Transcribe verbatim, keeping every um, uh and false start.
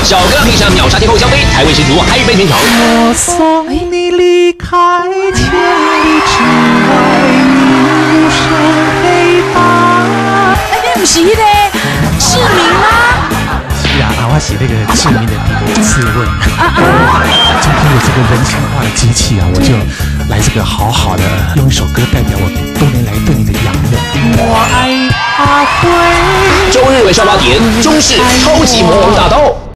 小哥配上秒杀天后香妃，台味十足，嗨飞全场。 我送你离开千里之外，无声黑发。 哎，你不是那个志明吗？ 是啊，啊，我写那个志明的第一次问。啊啊！今天有这个人性化的机器啊，我就来这个好好的用一首歌代表我多年来对你的仰慕。我爱阿辉。 周日晚上八点，中视超级魔王大道。